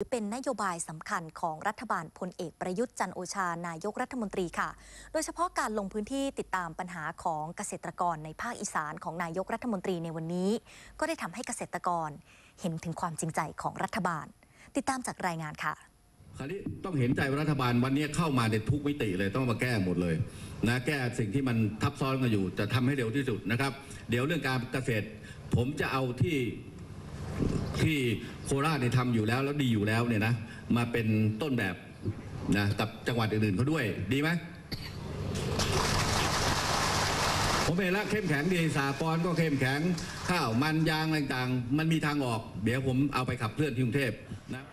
เป็นนโยบายสำคัญของรัฐบาลพลเอกประยุทธ์จันทร์โอชานายกรัฐมนตรีค่ะโดยเฉพาะการลงพื้นที่ติดตามปัญหาของเกษตรกรในภาคอีสานของนายกรัฐมนตรีในวันนี้ก็ได้ทำให้เกษตรกรเห็นถึงความจริงใจของรัฐบาลติดตามจากรายงานค่ะคราวนี้ต้องเห็นใจว่ารัฐบาลวันนี้เข้ามาในทุกมิติเลยต้องมาแก้หมดเลยนะแก้สิ่งที่มันทับซ้อนกันอยู่จะทำให้เร็วที่สุดนะครับเดี๋ยวเรื่องการเกษตรผมจะเอาที่โคราชเนี่ยทำอยู่แล้วดีอยู่แล้วเนี่ยนะมาเป็นต้นแบบนะกับจังหวัดอื่นๆเขาด้วยดีไหมผมเห็นแล้วเข้มแข็งดีสากลก็เข้มแข็งข้าวมันยางต่างๆมันมีทางออกเดี๋ยวผมเอาไปขับเคลื่อนที่กรุงเทพนะ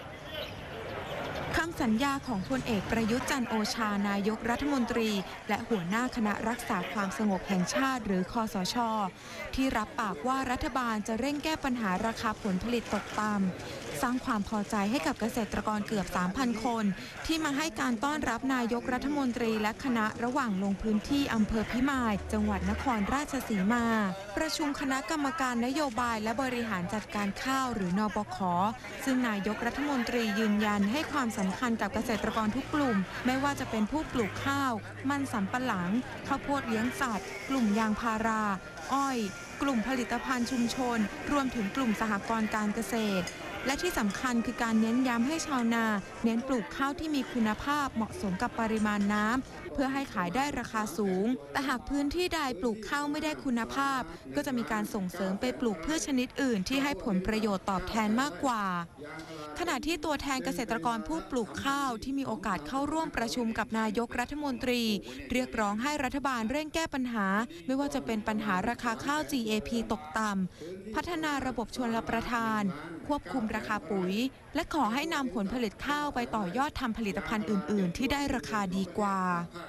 คำสัญญาของพลเอกประยุทธ์จันทร์โอชานายกรัฐมนตรีและหัวหน้าคณะรักษาความสงบแห่งชาติหรือคสช.ที่รับปากว่ารัฐบาลจะเร่งแก้ปัญหาราคาผลผลิตตกต่ำสร้างความพอใจให้กับเกษตรกรเกือบ 3,000 คนที่มาให้การต้อนรับนายกรัฐมนตรีและคณะระหว่างลงพื้นที่อำเภอพิมายจังหวัดนครราชสีมาประชุมคณะกรรมการนโยบายและบริหารจัดการข้าวหรือนบข.ซึ่งนายกรัฐมนตรียืนยันให้ความสำคัญกับเกษตรกรทุกกลุ่มไม่ว่าจะเป็นผู้ปลูกข้าวมันสำปะหลังข้าวโพดเลี้ยงสัตว์กลุ่มยางพาราอ้อยกลุ่มผลิตภัณฑ์ชุมชนรวมถึงกลุ่มสหกรณ์การเกษตรและที่สำคัญคือการเน้นย้ำให้ชาวนาเน้นปลูกข้าวที่มีคุณภาพเหมาะสมกับปริมาณน้ำเพื่อให้ขายได้ราคาสูงแต่หากพื้นที่ใดปลูกข้าวไม่ได้คุณภาพก็จะมีการส่งเสริมไปปลูกพืชชนิดอื่นที่ให้ผลประโยชน์ตอบแทนมากกว่าขณะที่ตัวแทนเกษตรกรผู้ปลูกข้าวที่มีโอกาสเข้าร่วมประชุมกับนายกรัฐมนตรีเรียกร้องให้รัฐบาลเร่งแก้ปัญหาไม่ว่าจะเป็นปัญหาราคาข้าว GAP ตกต่ำพัฒนาระบบชลประทานควบคุมราคาปุ๋ยและขอให้นำผลผลิตข้าวไปต่อยอดทำผลิตภัณฑ์อื่นๆที่ได้ราคาดีกว่า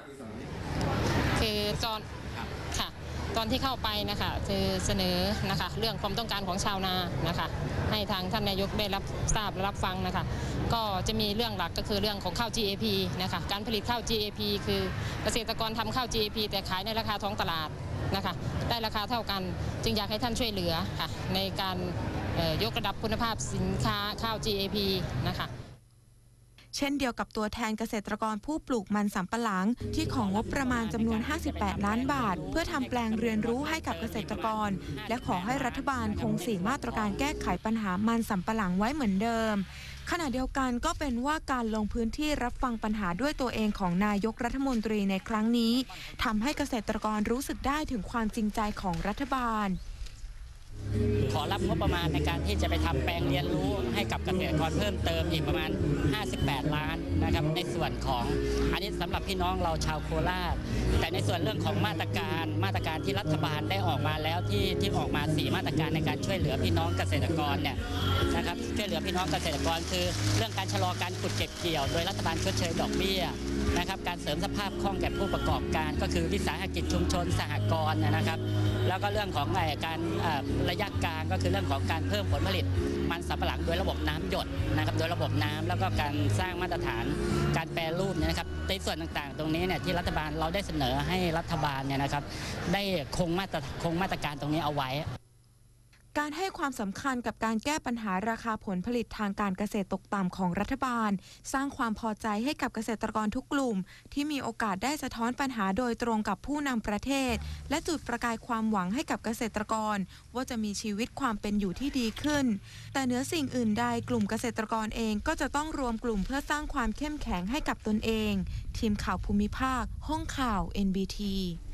คือตอนที่เข้าไปนะคะคือเสนอนะคะเรื่องความต้องการของชาวนานะคะให้ทางท่านนายกได้รับทราบและรับฟังนะคะก็จะมีเรื่องหลักก็คือเรื่องของข้าว GAP นะคะการผลิตข้าว GAP คือเกษตรกรทำข้าว GAP แต่ขายในราคาท้องตลาดนะคะได้ราคาเท่ากันจึงอยากให้ท่านช่วยเหลือค่ะในการยกระดับคุณภาพสินค้าข้าว GAP นะคะเช่นเดียวกับตัวแทนเกษตรกรผู้ปลูกมันสำปะหลังที่ของงบประมาณจำนวน58 ล้านบาทเพื่อทำแปลงเรียนรู้ให้กับเกษตรกรและขอให้รัฐบาลคง4มาตรการแก้ไขปัญหามันสำปะหลังไว้เหมือนเดิมขณะเดียวกันก็เป็นว่าการลงพื้นที่รับฟังปัญหาด้วยตัวเองของนายกรัฐมนตรีในครั้งนี้ทำให้เกษตรกรรู้สึกได้ถึงความจริงใจของรัฐบาลขอรับงบประมาณในการที่จะไปทำแปลงเรียนรู้ให้กับเกษตรกรเพิ่มเติมอีกประมาณ58 ล้านนะครับในส่วนของอันนี้สำหรับพี่น้องเราชาวโคราชแต่ในส่วนเรื่องของมาตรการที่รัฐบาลได้ออกมาแล้วที่ออกมา4มาตรการในการช่วยเหลือพี่น้องเกษตรกรเนี่ยนะครับช่วยเหลือพี่น้องเกษตรกรคือเรื่องการชะลอการขุดเก็บเกี่ยวโดยรัฐบาลชดเชยดอกเบี้ยนะครับการเสริมสภาพคล่องแก่ผู้ประกอบการก็คือวิสาหกิจชุมชนสหกรณ์นะครับแล้วก็เรื่องของการระยะกลางก็คือเรื่องของการเพิ่มผลผลิตมันสำปะหลังโดยระบบน้ำหยดนะครับโดยระบบน้ำแล้วก็การสร้างมาตรฐานการแปรรูปเนี่ยนะครับในส่วนต่างๆตรงนี้เนี่ยที่รัฐบาลเราได้เสนอให้รัฐบาลเนี่ยนะครับได้คงมาตรการตรงนี้เอาไว้การให้ความสำคัญกับการแก้ปัญหาราคาผลผลิตทางการเกษตรตกต่ำของรัฐบาลสร้างความพอใจให้กับเกษตรกรทุกกลุ่มที่มีโอกาสได้สะท้อนปัญหาโดยตรงกับผู้นำประเทศและจุดประกายความหวังให้กับเกษตรกรว่าจะมีชีวิตความเป็นอยู่ที่ดีขึ้นแต่เหนือสิ่งอื่นใดกลุ่มเกษตรกรเองก็จะต้องรวมกลุ่มเพื่อสร้างความเข้มแข็งให้กับตนเองทีมข่าวภูมิภาคห้องข่าว NBT